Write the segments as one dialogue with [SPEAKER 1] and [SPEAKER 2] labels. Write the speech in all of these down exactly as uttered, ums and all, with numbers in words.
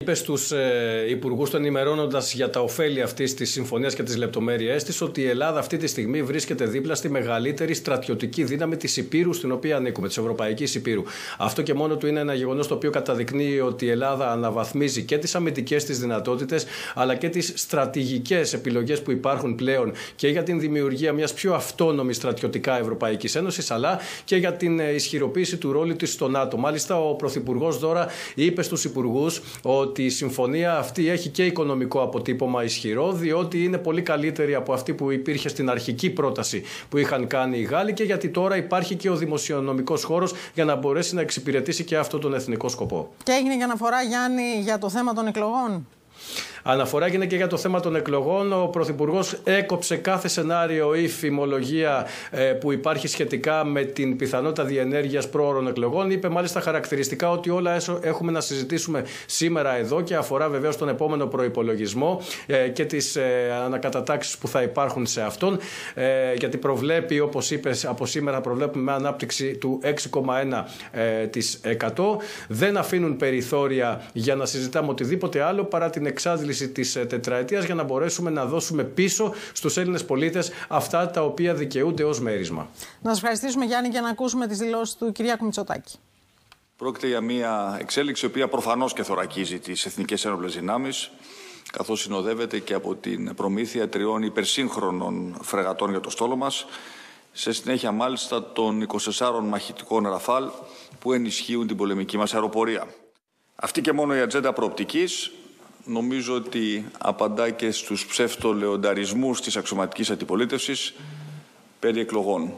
[SPEAKER 1] είπε στους ε, υπουργούς, τον ενημερώνοντας για τα ωφέλη αυτής της συμφωνίας και τις λεπτομέρειές της, ότι η Ελλάδα αυτή τη στιγμή βρίσκεται δίπλα στη μεγαλύτερη στρατιωτική δύναμη της Υπήρου, στην οποία ανήκουμε, της Ευρωπαϊκής Υπήρου. Αυτό και μόνο του είναι ένα γεγονός το οποίο καταδεικνύει ότι η Ελλάδα αναβαθμίζει και τις αμυντικές της δυνατότητες, αλλά και τις στρατηγικές επιλογές που υπάρχουν πλέον και για την δημιουργία μιας πιο αυτόνομης στρατιωτικά Ευρωπαϊκής Ένωσης, αλλά και για την ισχυροποίηση του ρόλου της στο ΝΑΤΟ. Μάλιστα, ο Πρωθυπουργός Δώρα είπε στους υπουργούς ότι η συμφωνία αυτή έχει και οικονομικό αποτύπωμα ισχυρό, διότι είναι πολύ καλύτερη από αυτή που υπήρχε στην αρχική πρόταση που είχαν κάνει οι Γάλλοι, και γιατί τώρα υπάρχει και ο δημοσιονομικός χώρος για να μπορέσει να εξυπηρετήσει και αυτόν τον εθνικό σκοπό. Και έγινε και αναφορά, Γιάννη, για το θέμα των εκλογών. Αναφορά έγινε και για το θέμα των εκλογών. Ο Πρωθυπουργός έκοψε κάθε σενάριο ή φημολογία ε, που υπάρχει σχετικά με την πιθανότητα διενέργειας πρόωρων εκλογών. Είπε μάλιστα χαρακτηριστικά ότι όλα έχουμε να συζητήσουμε σήμερα εδώ, και αφορά βεβαίως τον επόμενο προϋπολογισμό ε, και τις ε, ανακατατάξεις που θα υπάρχουν σε αυτόν. Ε, γιατί προβλέπει, όπως είπε, από σήμερα προβλέπουμε με ανάπτυξη του έξι κόμμα ένα τοις εκατό. Δεν αφήνουν περιθώρια για να συζητάμε οτιδήποτε άλλο παρά την εξάντληση της τετραετίας, για να μπορέσουμε να δώσουμε πίσω στους Έλληνες πολίτες αυτά τα οποία δικαιούνται ως μέρισμα. Να σας ευχαριστήσουμε, Γιάννη, και να ακούσουμε τις δηλώσεις του Κυριάκου Μητσοτάκη.
[SPEAKER 2] Πρόκειται για μια εξέλιξη η οποία προφανώς και θωρακίζει τις εθνικές ένοπλες δυνάμεις, καθώς συνοδεύεται και από την προμήθεια τριών υπερσύγχρονων φρεγατών για το στόλο μας, σε συνέχεια μάλιστα των είκοσι τεσσάρων μαχητικών Ραφάλ που ενισχύουν την πολεμική μας αεροπορία. Αυτή και μόνο η ατζέντα προοπτικής νομίζω ότι απαντά και στους ψευτολεονταρισμούς της αξιωματικής αντιπολίτευσης περί εκλογών.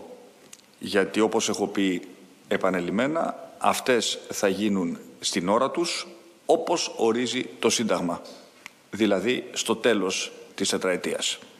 [SPEAKER 2] Γιατί, όπως έχω πει επανελειμμένα, αυτές θα γίνουν στην ώρα τους, όπως ορίζει το Σύνταγμα, δηλαδή στο τέλος της τετραετίας.